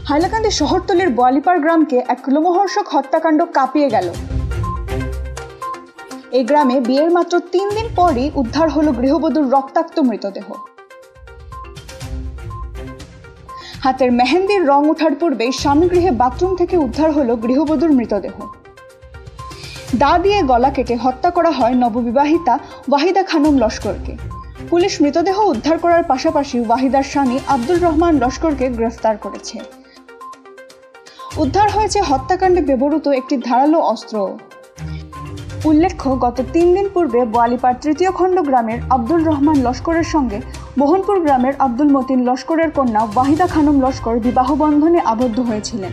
হাইলাকান্দি শহরতলির বোয়ালিপাড় গ্রামকে এক লোমহর্ষক হত্যাকাণ্ড কাঁপিয়ে গেল। এই গ্রামে বিয়ের মাত্র 3 দিন পরই উদ্ধার হলো গৃহবধূর রক্তাক্ত মৃতদেহ। হাতের মেহেন্দির রং ওঠার পূর্বেই স্বামীগৃহে বাথরুম থেকে উদ্ধার হলো গৃহবধূর মৃতদেহ। দা দিয়ে গলা কেটে হত্যা করা হয় নববিবাহিতা ওয়াহিদা খানম লস্করকে। পুলিশ মৃতদেহ উদ্ধার করার পাশাপাশি ওয়াহিদার স্বামী আব্দুর রহমান লস্করকে গ্রেফতার করেছে। উদ্ধার হয়েছে হত্যাকাণ্ডে ব্যবহৃত একটি ধারালো অস্ত্র। উল্লেখ্য, গত 3 দিন পূর্বে বোয়ালিপাড় 3য় খণ্ড গ্রামের আব্দুর রহমান লস্করের সঙ্গে মোহনপুর গ্রামের আব্দুল মতিন লস্করের কন্যা ওয়াহিদা খানম লস্কর বিবাহ বন্ধনে আবদ্ধ হয়েছিলেন।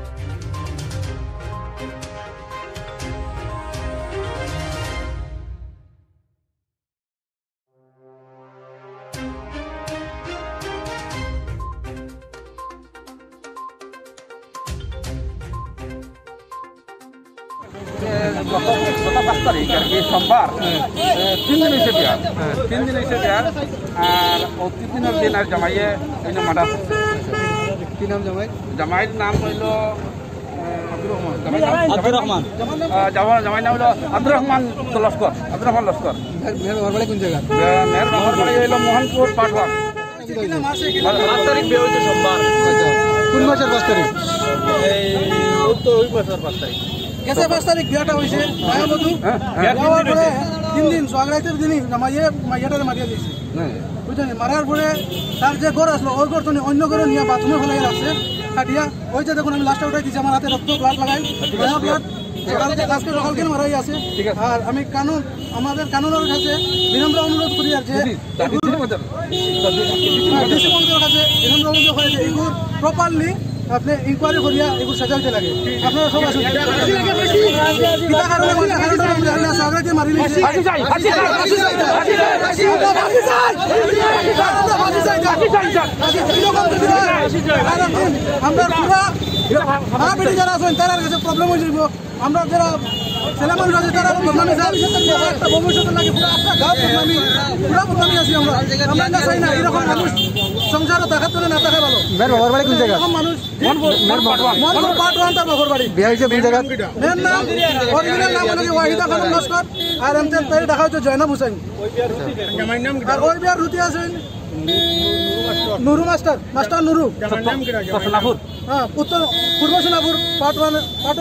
গত 5 তারিখ আর কি সোমবার 3 দিন হয়েছে বিয়ার, 3 দিন হয়েছে বিয়ার। আর ও 3 দিনের দিন আর জামাইয়ে মার্ডার। কি নাম জামাইয়ের নাম হইল আব্দুর রহমান। জামাই নাম হইল আব্দুর রহমান লস্কর। কোন জায়গা? মেয়ের ঘর বাড়ি হইল মোহনপুর পাটওয়ান। 5 তারিখ বিয়ে হয়েছে সোমবার। কোন মাসের 5 তারিখ? ওই মাসের 5 তারিখ। 5 তারিখ বিয়াটা হয়েছে। 3 দিন সোহাগরাইতের দিনই মাইয়াটারে মারিয়া দিয়েছে, বুঝলেন? মারার পরে তার যে ঘর আসলো ওই ঘর তো অন্য ঘরে নিয়ে বাথরুমে ফেলাই রাখছে কাটিয়া। ওই যে দেখুন আমি লাস্টে উঠাই দিচ্ছি, আমার হাতে রক্ত ব্লাড লাগাই ব্লাড আজকে সকালকে মারাই আছে। আর আমি আমাদের কানুনের কাছে বিনম্র অনুরোধ করি আর যে কাছে বিনম্র অনুরোধ করে যে এগুলো প্রপারলি আপনি ইনকোয়ারি করিয়া এগুলো সাজাইতে লাগে। আপনারা সব আসুন। আমরা বেটি যারা আছেন তার কাছে প্রবলেম হয়ে যাব। আমরা যারা ছেলে মানুষ আছে তারা ভবিষ্যতের লাগে পুরো আপনার গাঁও পুরা বদনামি আছি। আমরা না চাই না এরকম মানুষ সংসারও দেখার জন্য না দেখা ভালো। মানুষ ওয়াহিদা খানম লস্কর আর এমতেন তাই দেখা হচ্ছে জয়নাব হুসাইন। আর ওই বিয়ার রুতি আছেন নুরু মাস্টার নুরু। হ্যাঁ, উত্তর পূর্ব সোনাপুর পাটওয়ান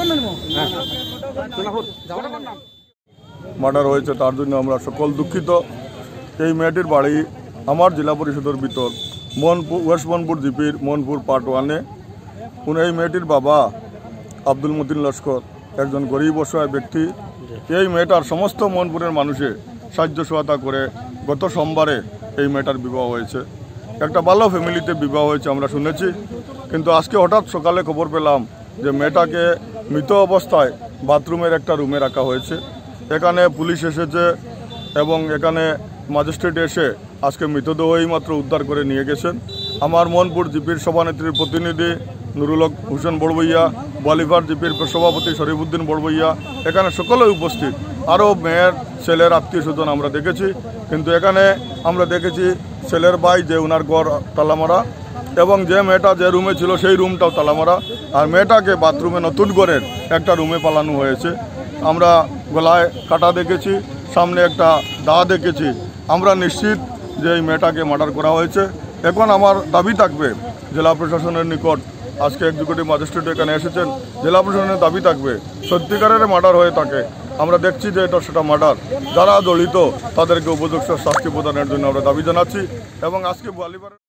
মার্ডার হয়েছে, তার জন্য আমরা সকল দুঃখিত। এই মেয়েটির বাড়ি আমার জেলা পরিষদের ভিতর ওয়েস্ট মোহনপুর জিপির মোহনপুর পাটওয়ানে। এই মেয়েটির বাবা আব্দুল মতিন লস্কর একজন গরিব অসহায় ব্যক্তি। এই মেয়েটার সমস্ত মোহনপুরের মানুষে সাহায্য সহায়তা করে গত সোমবারে এই মেয়েটার বিবাহ হয়েছে। একটা ভালো ফ্যামিলিতে বিবাহ হয়েছে আমরা শুনেছি, কিন্তু আজকে হঠাৎ সকালে খবর পেলাম যে মেয়েটাকে মৃত অবস্থায় বাথরুমের একটা রুমে রাখা হয়েছে। এখানে পুলিশ এসেছে এবং এখানে ম্যাজিস্ট্রেট এসে আজকে মৃতদেহ এইমাত্র উদ্ধার করে নিয়ে গেছেন। আমার মোহনপুর জিপির সভানেত্রীর প্রতিনিধি নুরুল হক হোসেন বড়বইয়া, বোয়ালিপাড় জিপির সভাপতি শরীফুদ্দিন বড়বইয়া, এখানে সকলে উপস্থিত। আরও মেয়ের ছেলের আত্মীয় স্বজন আমরা দেখেছি, কিন্তু এখানে আমরা দেখেছি ছেলের ভাই যে ওনার ঘর তালামারা এবং যে মেয়েটা যে রুমে ছিল সেই রুমটাও তালামারা। আর মেয়েটাকে বাথরুমে নতুন ঘরের একটা রুমে পালানো হয়েছে। আমরা গলায় কাটা দেখেছি, সামনে একটা দা দেখেছি। আমরা নিশ্চিত যে এই মেয়েটাকে মার্ডার করা হয়েছে। এখন আমার দাবি থাকবে জেলা প্রশাসনের নিকট, আজকে এক্সিকিউটিভ ম্যাজিস্ট্রেট এখানে এসেছেন, জেলা প্রশাসনের দাবি থাকবে সত্যিকারের মার্ডার হয়ে থাকে। আমরা দেখছি যে এটা সেটা মার্ডার, যারা জড়িত তাদেরকে উপযুক্ত শাস্তি প্রদানের জন্য আমরা দাবি জানাচ্ছি। এবং আজকে বোয়ালিপাড়া